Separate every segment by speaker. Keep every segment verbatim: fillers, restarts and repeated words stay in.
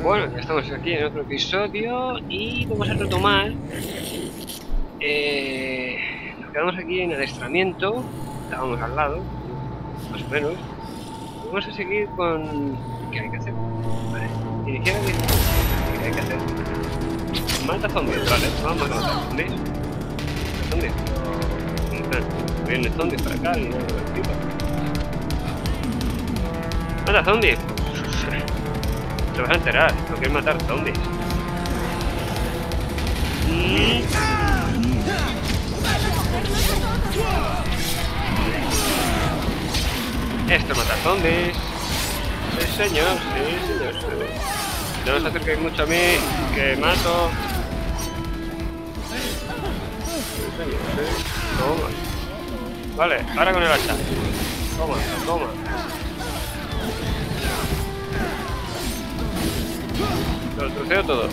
Speaker 1: Bueno, ya estamos aquí en otro episodio y vamos a retomar. Eh, nos quedamos aquí en adiestramiento, estábamos al lado, más o menos. Vamos a seguir con... ¿Qué hay que hacer? Vale, iniciar el... ¿Qué hay que hacer? Mata zombies, vale, vamos a matar zombies. Zombies. Vienen zombies para acá y no lo explico. Mata zombies. Te vas a enterar, no quieres matar zombies. Mm. Esto mata zombies. Sí, señor, sí, señor. Sí. No os acerquéis mucho a mí, que mato. Sí, señor, sí. Toma. Vale, ahora con el hacha. Toma, toma. Lo troceo todo.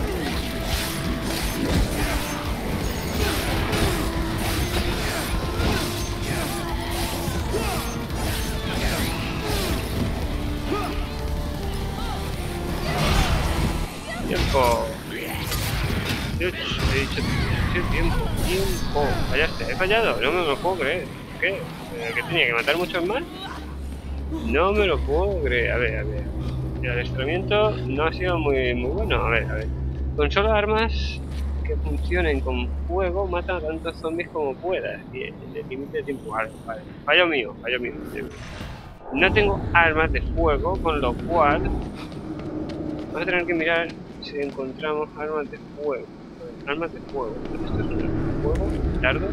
Speaker 1: Tiempo. He dicho, he dicho tiempo, tiempo. Fallaste, he fallado, no me lo puedo creer. ¿Qué? ¿Que tenía que matar muchos más? No me lo puedo creer. A ver, a ver. El adiestramiento no ha sido muy, muy bueno. A ver, a ver. Con solo armas que funcionen con fuego, mata a tantos zombies como puedas. Y el límite de tiempo. Vale, vale. Fallo mío, fallo mío. No tengo armas de fuego, con lo cual vamos a tener que mirar si encontramos armas de fuego. Armas de fuego. ¿Esto es un arma de fuego? ¿Dardos?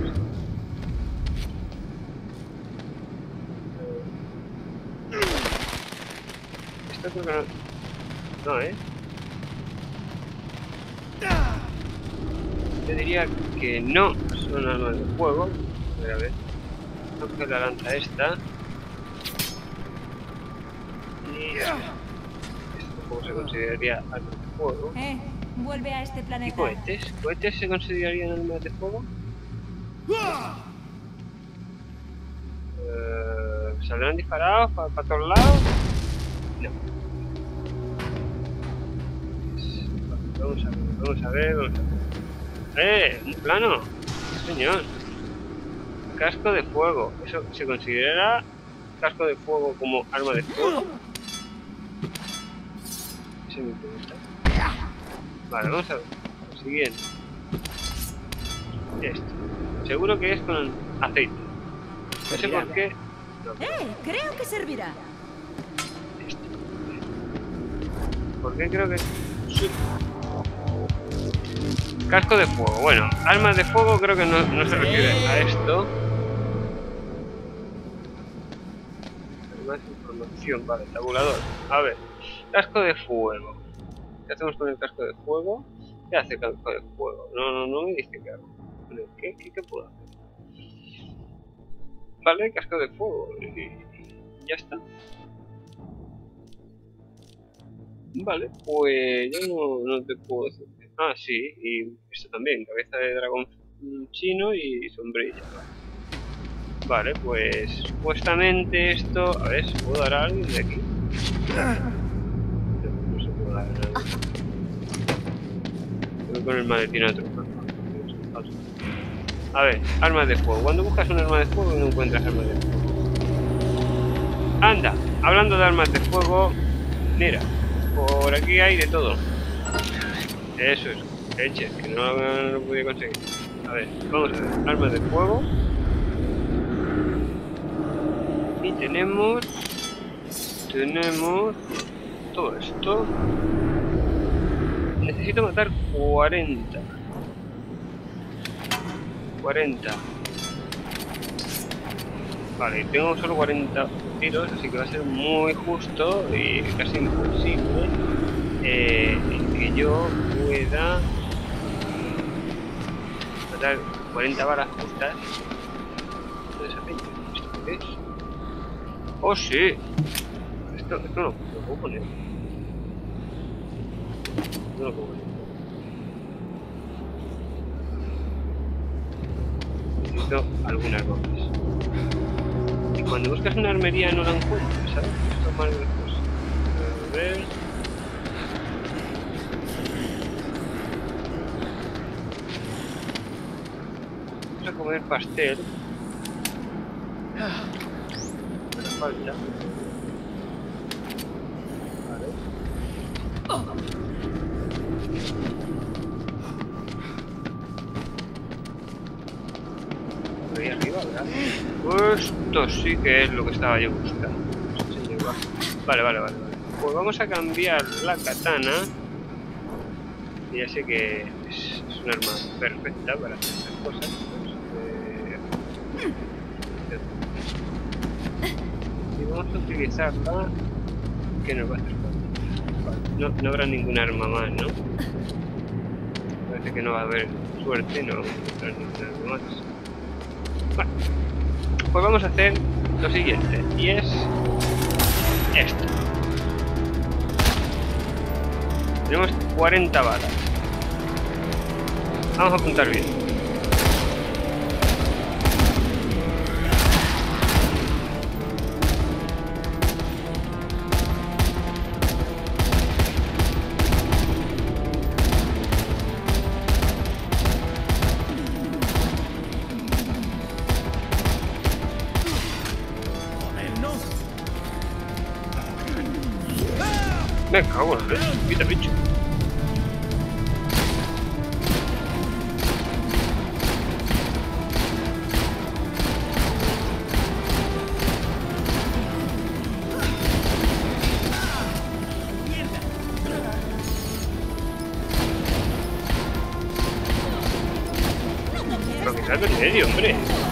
Speaker 1: Esto creo que no. No, ¿eh? Yo diría que no son armas de fuego. A ver, a ver. Vamos a coger la lanza esta. Y esto tampoco se consideraría armas de fuego.
Speaker 2: Eh, vuelve a este planeta.
Speaker 1: ¿Y cohetes? ¿Cohetes se considerarían armas de fuego? Uh, ¿Saldrán disparados para pa todos lados? No. Vamos a ver, vamos a ver, vamos a ver. ¡Eh! ¡Un plano! Señor. Casco de fuego. ¿Eso se considera casco de fuego como arma de fuego? Esa es mi pregunta. Vale, vamos a ver. Lo siguiente. Esto. Seguro que es con aceite. No sé por qué. No.
Speaker 2: ¡Eh! Creo que servirá.
Speaker 1: Esto. ¿Por qué creo que sí. Casco de fuego. Bueno, armas de fuego creo que no, no se refiere a esto. Más información, vale, tabulador. A ver, casco de fuego. ¿Qué hacemos con el casco de fuego? ¿Qué hace el casco de fuego? No, no, no me dice qué hago. ¿Qué, qué, qué puedo hacer? Vale, casco de fuego. Y ya está. Vale, pues yo no, no te puedo decir. Ah, sí, y esto también, cabeza de dragón chino y sombrilla. Vale, pues supuestamente esto... A ver, ¿se puedo dar a alguien de aquí? No, no se puede dar a nadie. Voy con el maletín a otro. A ver, armas de fuego. Cuando buscas un arma de fuego no encuentras armas de fuego. Anda, hablando de armas de fuego, mira, por aquí hay de todo. Eso es, leche, que no, no lo podía conseguir. A ver, vamos a ver, armas de fuego. Y tenemos... Tenemos... Todo esto. Necesito matar cuarenta. cuarenta. Vale, tengo solo cuarenta tiros, así que va a ser muy justo y casi imposible eh, que yo pueda matar cuarenta balas justas de esa peña. ¿Esto qué es? ¡Oh, sí! Esto, esto no lo puedo poner. No lo puedo poner. Necesito algunas cosas. Y cuando buscas una armería no la encuentras, ¿sabes? Esto es más gracioso. A ver... comer pastel. Me falta. Vale. Por ahí arriba, ¿verdad? Esto sí que es lo que estaba yo buscando. Vale, vale, vale. Pues vamos a cambiar la katana. Y ya sé que es, es un arma perfecta para hacer estas cosas. Pues, eh... Y vamos a utilizarla. ¿Qué nos va a hacer falta? Vale. No, no habrá ningún arma más, ¿no? Parece que no va a haber suerte, no vamos a encontrar ningún arma más. Vale. Pues vamos a hacer lo siguiente. Y es esto. Tenemos cuarenta balas. Vamos a apuntar bien. Me cago en la leche, quita bicho. Pero que salga en medio, hombre.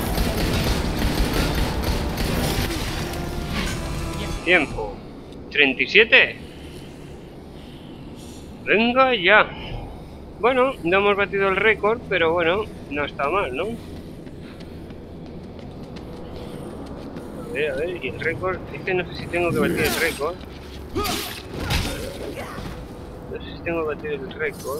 Speaker 1: Tiempo. ¿treinta y siete? Venga ya. Bueno, no hemos batido el récord, pero bueno, no está mal, ¿no? A ver, a ver, y el récord... Es que no sé si tengo que batir el récord. No sé si tengo que batir el récord.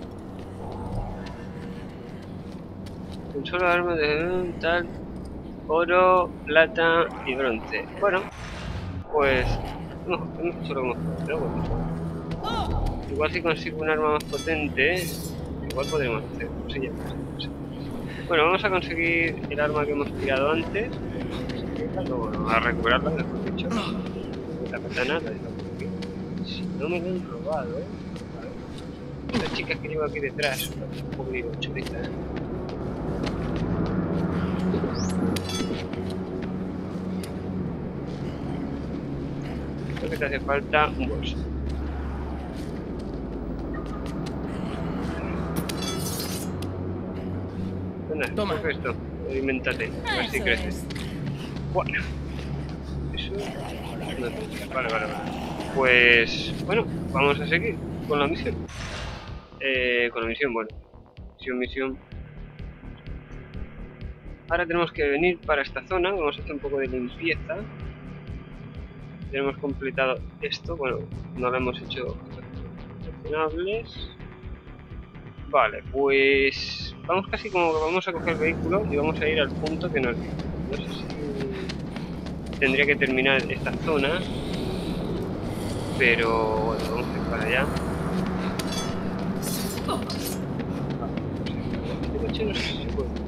Speaker 1: Un solo arma de tal... Oro, plata y bronce. Bueno, pues... No, hemos hecho lo que hemos hecho, pero bueno. Igual si consigo un arma más potente, igual podremos hacer cosillas. Bueno, vamos a conseguir el arma que hemos tirado antes. Luego a recuperarla, mejor dicho. La katana la dejo aquí. Si no me lo han robado, ¿eh? Las chicas que llevo aquí detrás son un poco digo chulitas, ¿eh? Creo que te hace falta un bolso. Toma. Coge esto, alimentate, a ver si crece. Bueno, eso no, vale, vale, vale. Pues bueno, vamos a seguir con la misión. Eh, con la misión, bueno, misión, misión. Ahora tenemos que venir para esta zona, vamos a hacer un poco de limpieza. Tenemos completado esto, bueno, no lo hemos hecho seleccionables. Vale, pues vamos casi como que vamos a coger el vehículo y vamos a ir al punto que nos dice. No sé si tendría que terminar esta zona, pero bueno, vamos a ir para allá. Este coche no sé si se puede.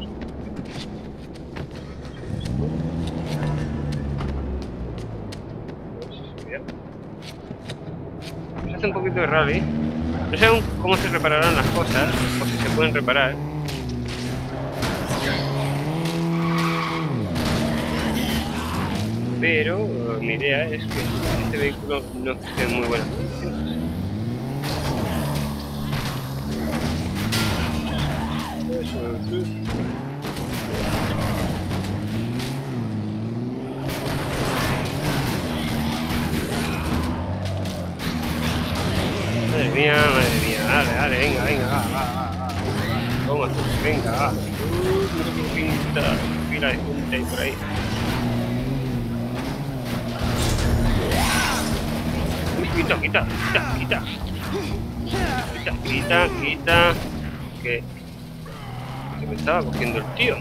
Speaker 1: Se hace un poquito de rally. No sé aún cómo se repararán las cosas, o si se pueden reparar. Pero mi idea es que este vehículo no esté en muy buenas condiciones. Madre mía, madre mía, dale, dale, venga, venga, va, va, va, va. Toma tú, venga, va. Uh, mira qué pinta, pila de gente ahí por ahí. Uy, quita, quita, quita, quita. Quita, quita, quita. Que, que me estaba cogiendo el tío.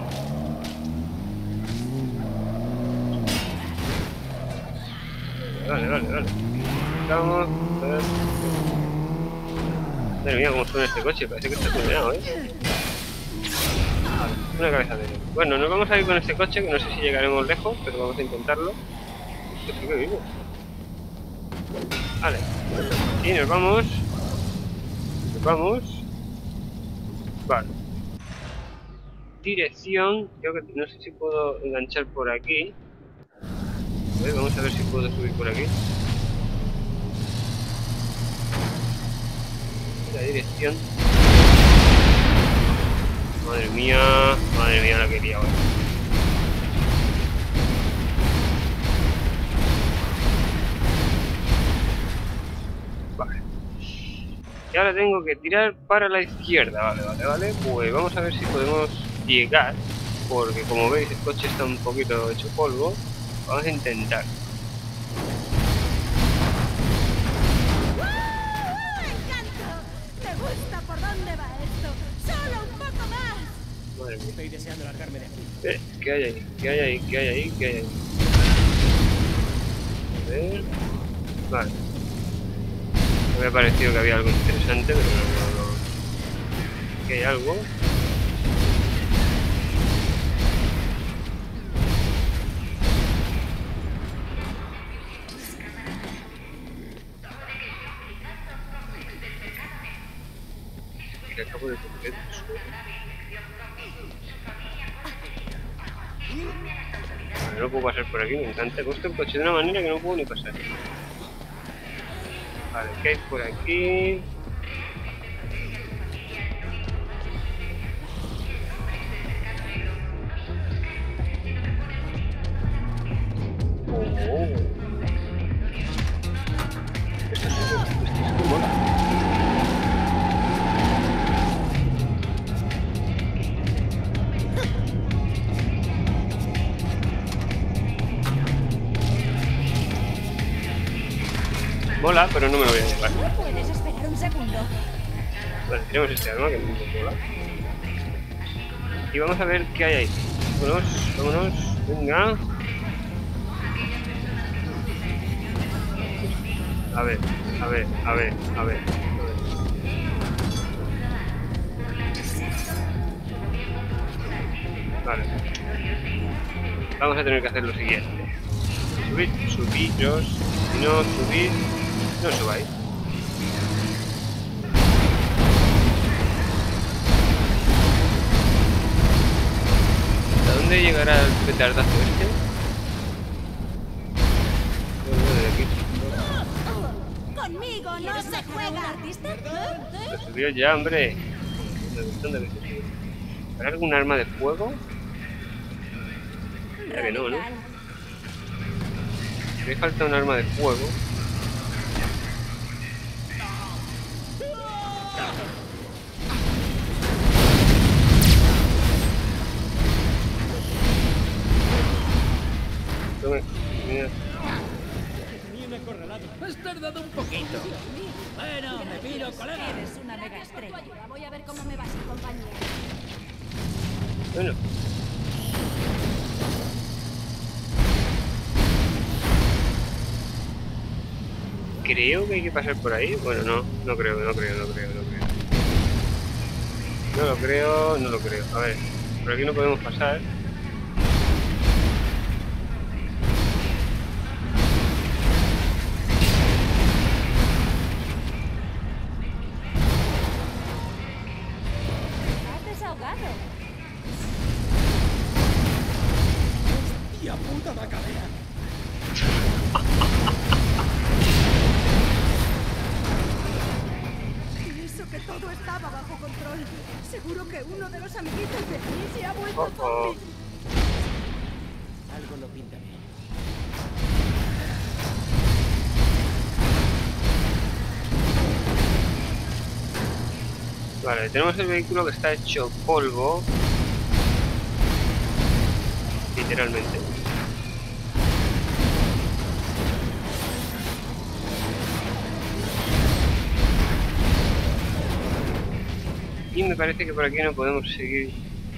Speaker 1: Vale, vale, vale. Vamos, a ver. Madre mía, cómo suena este coche, parece que está tuneado, ¿eh? Vale, una cabeza de león. Bueno, nos vamos a ir con este coche, que no sé si llegaremos lejos, pero vamos a intentarlo. Esto sigue vivo. Vale. Y nos vamos. Nos vamos. Vale. Dirección. Creo que no sé si puedo enganchar por aquí. A ver, vamos a ver si puedo subir por aquí. La dirección. Madre mía, madre mía la que he liado. Vale. Y ahora tengo que tirar para la izquierda, vale, vale, vale. Pues vamos a ver si podemos llegar, porque como veis el coche está un poquito hecho polvo. Vamos a intentar.
Speaker 2: ¿Te gusta por dónde va esto? ¡Solo un poco más!
Speaker 1: Madre mía.
Speaker 3: Estoy deseando largarme de aquí.
Speaker 1: Eh, ¿Qué hay ahí? ¿Qué hay ahí? ¿Qué hay ahí? ¿Qué hay ahí? A ver. Vale. Me ha parecido que había algo interesante, pero no, no, no. Aquí hay algo. Que acabo de coger. Vale, no puedo pasar por aquí, me encanta. He puesto el coche de una manera que no puedo ni pasar. Vale, ¿qué hay por aquí? Oh. Esto es esto es mola. Mola, pero no me lo voy a llevar.
Speaker 2: ¿No puedes esperar un segundo?
Speaker 1: Vale, tenemos este arma que me mola. Y vamos a ver qué hay ahí. Vámonos, vámonos, venga. A ver, a ver, a ver, a ver. Vale. Vamos a tener que hacer lo siguiente. Subid, subiros. Si no subid, no subáis. ¿A dónde llegará el petardazo este?
Speaker 2: ¡Conmigo no se juega! ¿Artista?
Speaker 1: Lo subió ya, hombre. ¿Dónde ves eso? ¿Habrá algún arma de fuego? Ya que no, ¿no? Me falta un arma de fuego. Tome, mira.
Speaker 3: Bien acorralado. Has tardado un poquito. Bueno, me piro, colega.
Speaker 2: Eres una mega estrella.
Speaker 4: Voy a ver cómo me va sin compañía.
Speaker 1: Bueno. Creo que hay que pasar por ahí. Bueno, no, no creo, no creo, no creo, no creo. No lo creo, no lo creo. A ver, por aquí no podemos pasar.
Speaker 2: Has desahogado.
Speaker 3: ¡Hostia puta la cadera!
Speaker 2: Y eso que todo estaba bajo control. Seguro que uno de los amiguitos de mí se ha vuelto
Speaker 1: Oh, oh.
Speaker 2: zombie.
Speaker 3: Algo lo pinta bien.
Speaker 1: Vale, tenemos el vehículo que está hecho polvo. Literalmente. Y me parece que por aquí no podemos seguir.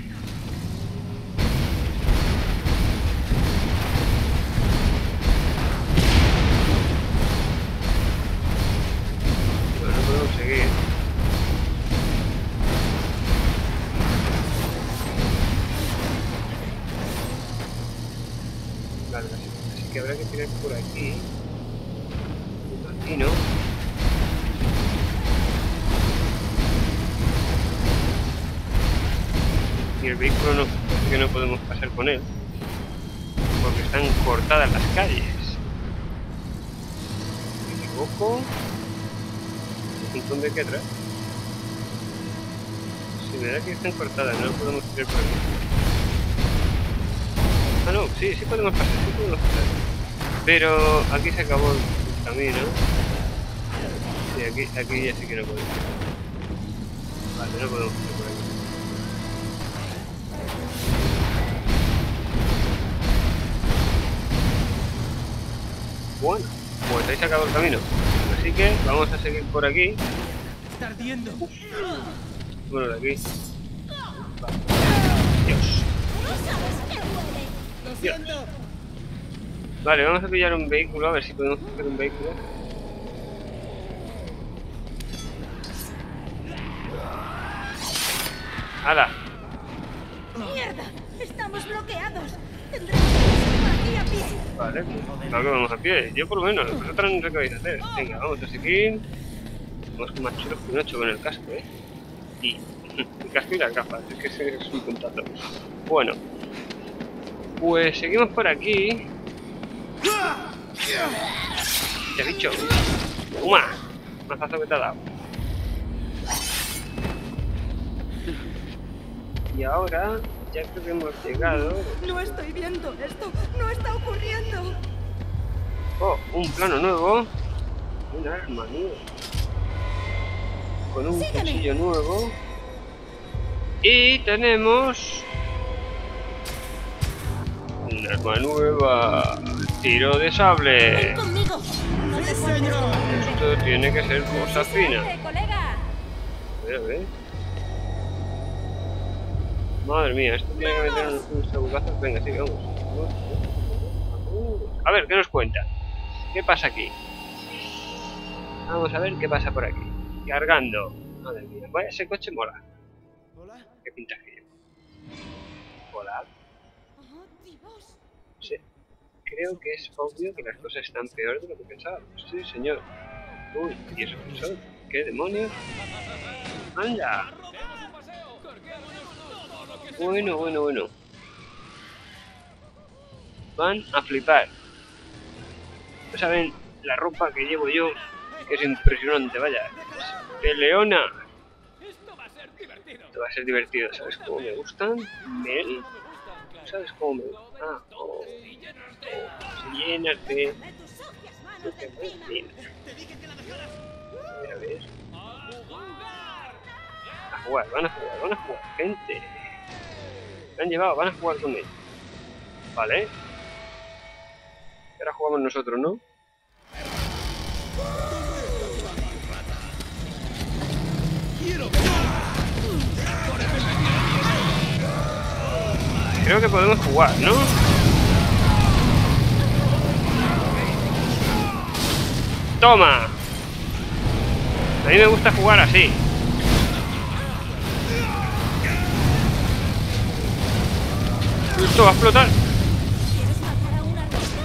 Speaker 1: No, no podemos seguir. tirar por aquí. Aquí no. Y el vehículo no, que no podemos pasar con él. Porque están cortadas las calles. Me equivoco. ¿Dónde hay que atrás? Si me da que están cortadas, no podemos tirar por aquí. Ah, no, sí, sí podemos pasar, sí podemos pasar. Pero aquí se acabó el camino. Y aquí, aquí ya sí que no podemos. Vale, no podemos pasar por aquí. Bueno, pues ahí se acabó el camino. Así que vamos a seguir por aquí.
Speaker 3: Está ardiendo.
Speaker 1: Uf. Bueno, de aquí. Vale. Dios.
Speaker 2: Lo siento.
Speaker 1: Vale, vamos a pillar un vehículo, a ver si podemos coger un vehículo. ¡Hala!
Speaker 2: ¡Mierda! ¡Estamos bloqueados! Tendremos que ir por aquí a pie.
Speaker 1: Vale, claro que vamos a pie. Yo por lo menos, vosotras no sé qué vais a hacer. Venga, vamos a seguir. Vamos con más chulos que un ocho con el casco, ¿eh? Y el casco y las gafas, es que ese es un puntazo. Bueno, pues seguimos por aquí. ¡Qué bicho! ¡Toma! Mazazo que te ha dado. Y ahora ya creo que hemos llegado.
Speaker 2: No estoy viendo esto. No está ocurriendo.
Speaker 1: Oh, un plano nuevo. Un arma nueva. Con un
Speaker 2: Sígueme.
Speaker 1: cuchillo nuevo. Y tenemos un arma nueva. Tiro de sable.
Speaker 2: Ven conmigo. No te señor.
Speaker 1: Esto tiene que ser cosa fina.
Speaker 4: colega.
Speaker 1: A ver, a ver. Madre mía, esto tiene que meter unos, unos trabucazos. Venga, sí, vamos. A ver, ¿qué nos cuenta? ¿Qué pasa aquí? Vamos a ver qué pasa por aquí. Cargando. Madre mía, vaya, ese coche mola.
Speaker 3: ¿Hola?
Speaker 1: ¿Qué pinta que lleva? Hola.
Speaker 2: Oh, Dios.
Speaker 1: Sí. Creo que es obvio que las cosas están peor de lo que pensábamos. Sí, señor. Uy, ¿y eso qué son? ¿Qué demonios? ¡Anda! Bueno, bueno, bueno. Van a flipar. No saben la ropa que llevo yo, que es impresionante, vaya. ¡Peleona!
Speaker 3: Esto va a ser divertido.
Speaker 1: Esto va a ser divertido, ¿sabes cómo me gustan? Mel. ¿Sabes cómo me gustan? Ah, oh, oh, se llenas de...
Speaker 2: De tus sucias manos de encima.
Speaker 1: Bien. A ver, a ver. A jugar, van a jugar, van a jugar, gente. Me han llevado, van a jugar con él. Vale. Ahora jugamos nosotros, ¿no? Creo que podemos jugar, ¿no? ¡Toma! A mí me gusta jugar así. Esto va a explotar.
Speaker 4: ¿Quieres matar a una rata?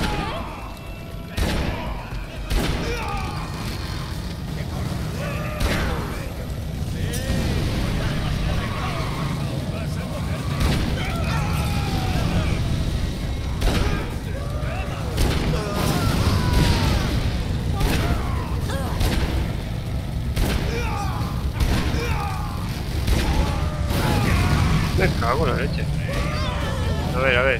Speaker 1: Me cago en la leche. A ver, a ver.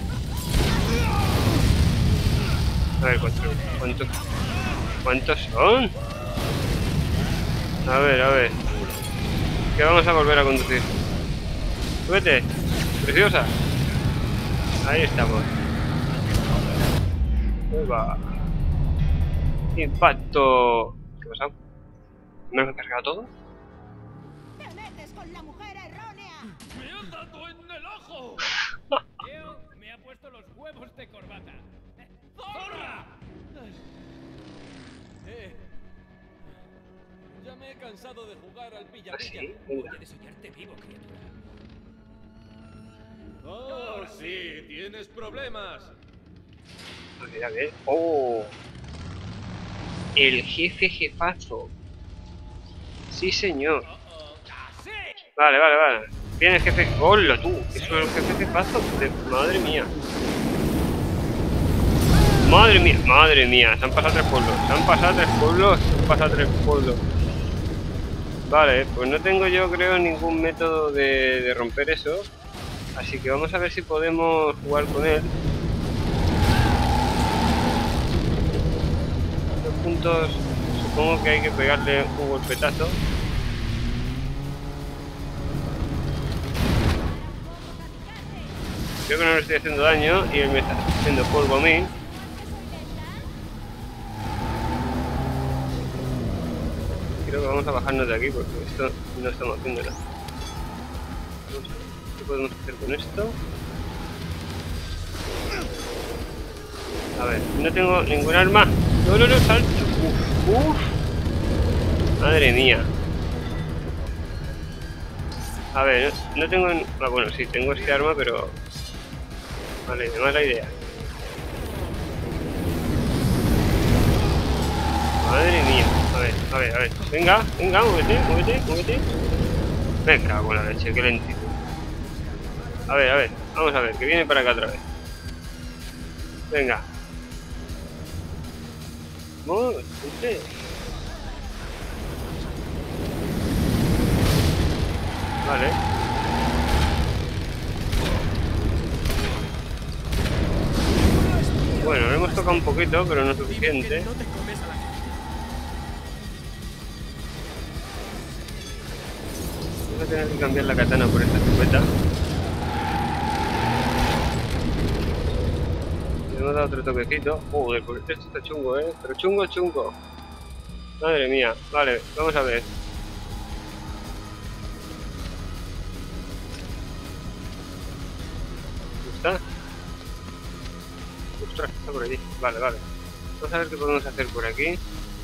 Speaker 1: A ver, ¿cuántos, cuántos, cuántos son? A ver, a ver. Que vamos a volver a conducir. Súbete, preciosa. Ahí estamos. Ahí va. Impacto. ¿Qué pasa? ¿Me han cargado todo?
Speaker 2: Te metes con la mujer errónea.
Speaker 3: ¡Me ha dado en el ojo! Leo me ha puesto los huevos de corbata. ¡Zorra! Eh, ya me he cansado de jugar al pilla-pilla.
Speaker 1: ¿Ah, sí? Venga.
Speaker 3: Voy a desollarte vivo, criatura. ¡Oh, sí! ¡Tienes problemas!
Speaker 1: Mira, ¿ves? ¡Oh! El jefe jefazo. Sí, señor. Vale, vale, vale. Viene el jefe... ¡Hola, tú! Eso es el jefe jefazo. De... Madre mía. Madre mía, madre mía. Se han pasado tres pueblos. Se han pasado tres pueblos. Se han pasado tres pueblos. Vale, pues no tengo yo, creo, ningún método de, de romper eso. Así que vamos a ver si podemos jugar con él. Los puntos, supongo que hay que pegarle un golpetazo. Creo que no le estoy haciendo daño y él me está haciendo polvo a mí. Creo que vamos a bajarnos de aquí porque esto no estamos haciendo nada. Vamos a ver qué podemos hacer con esto. A ver, no tengo ningún arma. No, no, no, salto. Uf, uf. Madre mía. A ver, no, no tengo... Ah, bueno, sí, tengo este arma, pero... Vale, de mala idea. Madre mía. A ver, a ver, a ver. Venga, venga, muévete, muévete, muévete. Me cago en la leche, qué lentitud. A ver, a ver, vamos a ver, que viene para acá otra vez. Venga. No, usted. Vale. Bueno, le hemos tocado un poquito, pero no suficiente. Voy a tener que cambiar la katana por esta escopeta. Le hemos dado otro toquecito. Joder, pues esto está chungo, eh. Pero chungo, chungo. Madre mía. Vale, vamos a ver. ¿Está? Ostras, está por allí. Vale, vale. Vamos a ver qué podemos hacer por aquí.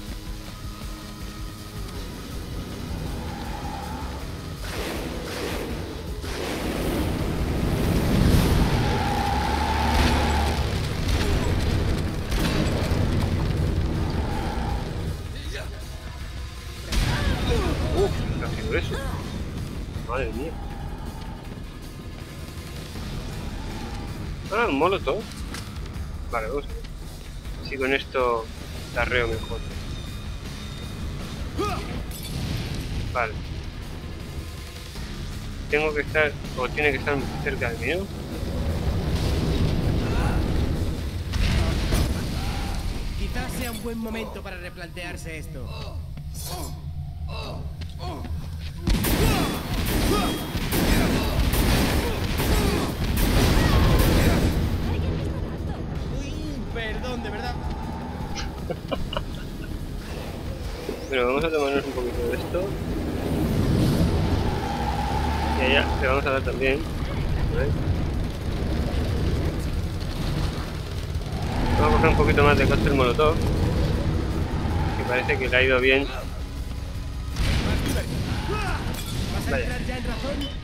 Speaker 1: Uf, ¿qué ha sido eso? Madre mía. Ah, un molotov. Vale, vamos a ver. Si con esto tarreo mejor. Vale. Tengo que estar, o tiene que estar cerca de mí, ¿no?
Speaker 5: Quizás sea un buen momento para replantearse esto. Perdón, de verdad.
Speaker 1: Bueno, vamos a tomarnos un poquito de esto. Y allá le vamos a dar también. ¿Vale? Vamos a coger un poquito más de cóctel molotov. Que parece que le ha ido bien.
Speaker 5: ¿Vas a entrar ya en razón?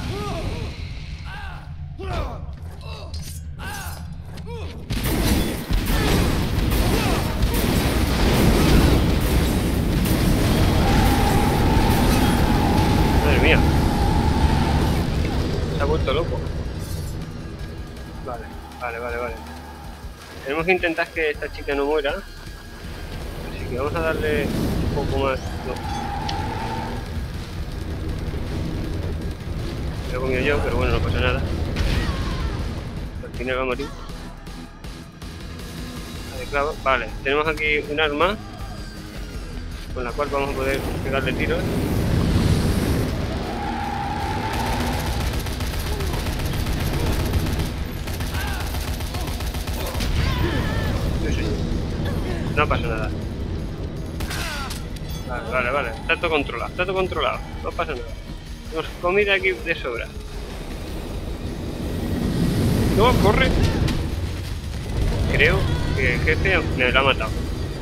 Speaker 1: Madre mía. Se ha vuelto loco. Vale, vale, vale, vale. Tenemos que intentar que esta chica no muera. Así que vamos a darle un poco más. No. Lo he comido yo, pero bueno, no pasa nada. Al final va a morir. Vale, claro. Vale, tenemos aquí un arma con la cual vamos a poder pegarle tiros. No pasa nada. Vale, vale, vale. Está todo controlado, está todo controlado. No pasa nada. Tenemos comida aquí de sobra. No, corre. Creo que el jefe me lo ha matado.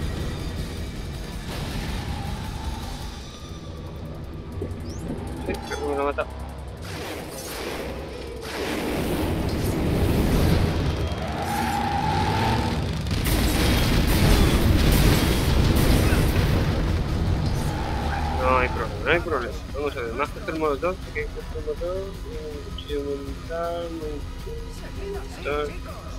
Speaker 1: Sí, creo que me lo ha matado. No hay problema, no hay problema. Vamos a ver, más que el molotov, porque hay que hacer molotov, un cuchillo militar, un militar.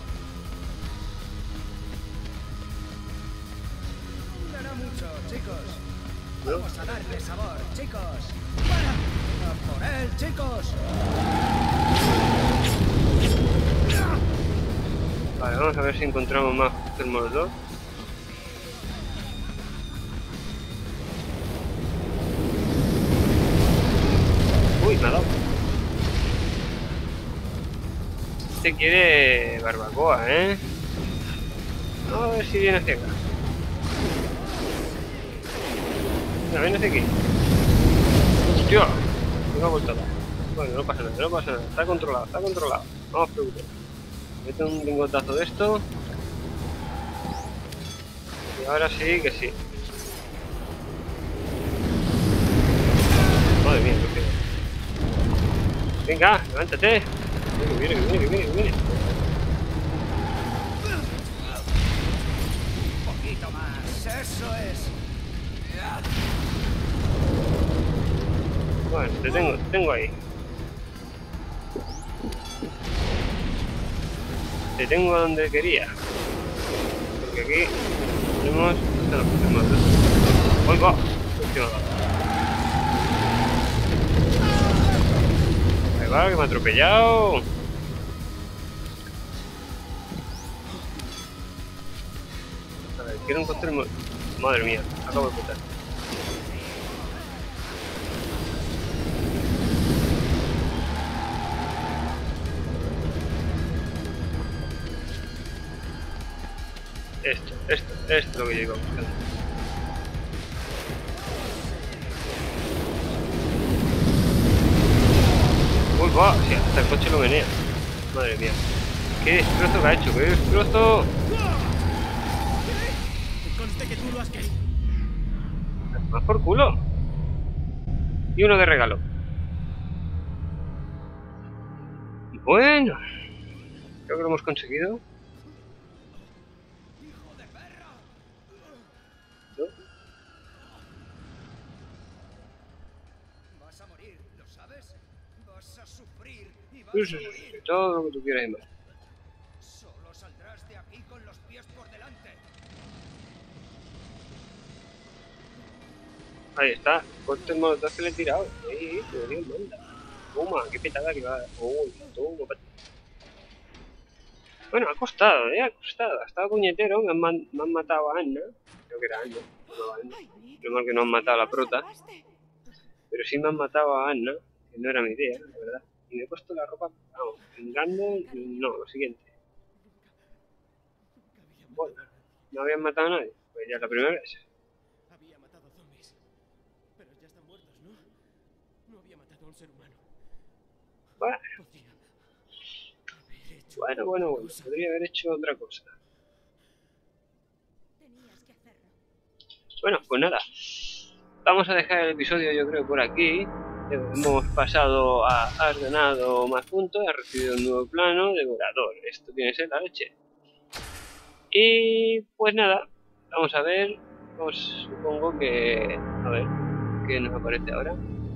Speaker 5: Durará mucho, chicos.
Speaker 1: ¿No?
Speaker 5: Vamos a darle sabor, chicos. ¡Para! ¡A por él, chicos!
Speaker 1: Vale, vamos a ver si encontramos más que el molotov. Uy, me ha dado. Este quiere barbacoa, ¿eh? Vamos a ver si viene hacia acá. No, viene hacia aquí. ¡Hostia! Me ha vuelto a dar. Bueno, no pasa nada, no pasa nada. Está controlado, está controlado. Vamos a preguntar. Mete un lingotazo de esto. Y ahora sí que sí. Madre mía, qué feo. Venga, levántate. Viene, viene, viene, viene, viene.
Speaker 5: Un poquito más, eso es.
Speaker 1: Bueno, te tengo, te tengo ahí. Te tengo a donde quería. Porque aquí tenemos... Esto no tenemos. ¡Uy, va! Ahí va, que me ha atropellado. A ver, quiero encontrar... Madre mía, acabo de botar. Esto, esto, esto es lo que yo iba buscando. Uy, va, si hasta el coche lo menea. Madre mía. ¿Qué destrozo que ha hecho? ¿Qué destrozo?
Speaker 5: Que conste que tú lo has querido.
Speaker 1: Más por culo. Y uno de regalo. Bueno. Creo que lo hemos conseguido. ¿No?
Speaker 5: Vas a morir, ¿lo sabes? Vas a sufrir y vas
Speaker 1: Sí,
Speaker 5: a
Speaker 1: sí, sí,
Speaker 5: morir.
Speaker 1: todo lo que tú quieras y más.
Speaker 5: Solo saldrás de aquí con los pies por delante.
Speaker 1: Ahí está. Corte el molotov que le he tirado. Ahí, que Dios manda. Toma, qué petada que va. Uy, toma, pat- Bueno, ha costado, eh, ha costado. Ha estado puñetero, me han, man- me han matado a Anna. Creo que era Anna. No, Anna. Lo mal que no han matado a la prota. Pero sí me han matado a Anna, que no era mi idea, la verdad. Y me he puesto la ropa, vamos, vengando, no, lo siguiente. Bueno, ¿no habían matado a nadie? Pues ya es la primera vez.
Speaker 5: Había matado zombies. Pero ya están muertos, ¿no? No había matado a un ser humano.
Speaker 1: Bueno,
Speaker 5: Podría haber hecho
Speaker 1: bueno, bueno,
Speaker 5: otra
Speaker 1: bueno,
Speaker 5: cosa.
Speaker 1: podría haber hecho otra cosa.
Speaker 2: Tenías que hacerlo.
Speaker 1: Bueno, pues nada. Vamos a dejar el episodio, yo creo, por aquí. Hemos pasado a... Has ganado más puntos, has recibido un nuevo plano, devorador. Esto tiene que ser la leche. Y pues nada, vamos a ver. Pues supongo que... A ver, ¿qué nos aparece ahora?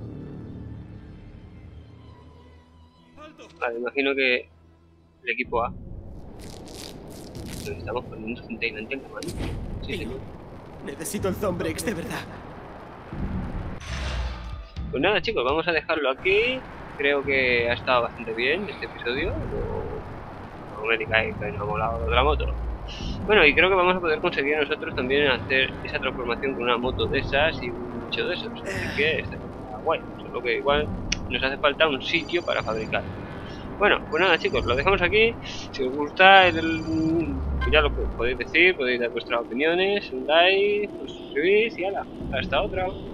Speaker 1: Vale, imagino que el equipo A. Nos estamos poniendo gente adelante en la mano. Sí, señor.
Speaker 5: Necesito el Zombrex, de verdad.
Speaker 1: Pues nada, chicos, vamos a dejarlo aquí. Creo que ha estado bastante bien este episodio. No, no me digáis que no ha molado lo de la moto. Bueno, y creo que vamos a poder conseguir nosotros también hacer esa transformación con una moto de esas y un bicho de esos. Así que está guay. Solo que igual nos hace falta un sitio para fabricar. Bueno, pues nada, chicos, lo dejamos aquí. Si os gusta, el, ya lo podéis decir, podéis dar vuestras opiniones, un like, os suscribís y ala. Hasta otra.